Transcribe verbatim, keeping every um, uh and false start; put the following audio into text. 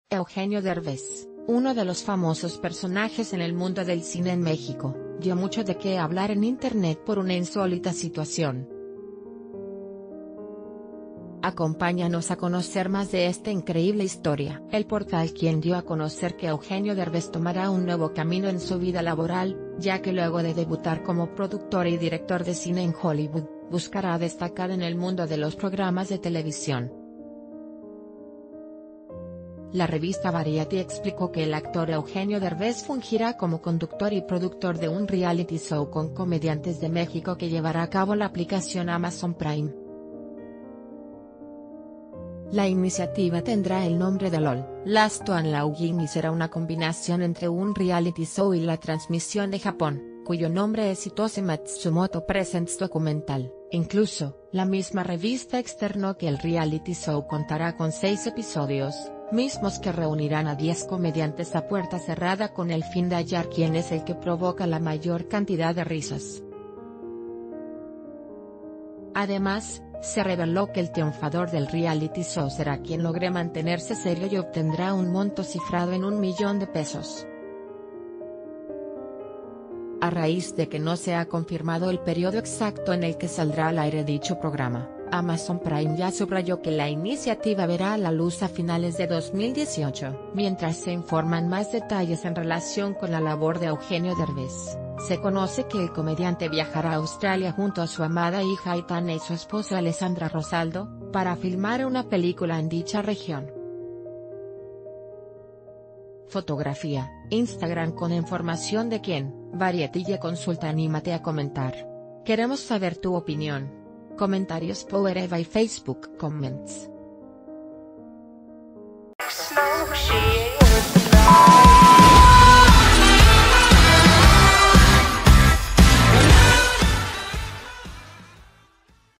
Eugenio Derbez, uno de los famosos personajes en el mundo del cine en México, dio mucho de qué hablar en internet por una insólita situación. Acompáñanos a conocer más de esta increíble historia. El portal Quien dio a conocer que Eugenio Derbez tomará un nuevo camino en su vida laboral, ya que luego de debutar como productor y director de cine en Hollywood, buscará destacar en el mundo de los programas de televisión. La revista Variety explicó que el actor Eugenio Derbez fungirá como conductor y productor de un reality show con comediantes de México que llevará a cabo la aplicación Amazon Prime. La iniciativa tendrá el nombre de LOL, Last One Laughing, y será una combinación entre un reality show y la transmisión de Japón, cuyo nombre es Hitose Matsumoto Presents Documental. Incluso, la misma revista externó que el reality show contará con seis episodios, mismos que reunirán a diez comediantes a puerta cerrada con el fin de hallar quién es el que provoca la mayor cantidad de risas. Además, se reveló que el triunfador del reality show será quien logre mantenerse serio y obtendrá un monto cifrado en un millón de pesos. A raíz de que no se ha confirmado el periodo exacto en el que saldrá al aire dicho programa, Amazon Prime ya subrayó que la iniciativa verá a la luz a finales de dos mil dieciocho. Mientras se informan más detalles en relación con la labor de Eugenio Derbez, se conoce que el comediante viajará a Australia junto a su amada hija Aitana y su esposo Alessandra Rosaldo, para filmar una película en dicha región. Fotografía, Instagram con información de quién, Variety y consulta. Anímate a comentar. Queremos saber tu opinión. Comentarios por Eva y Facebook Comments.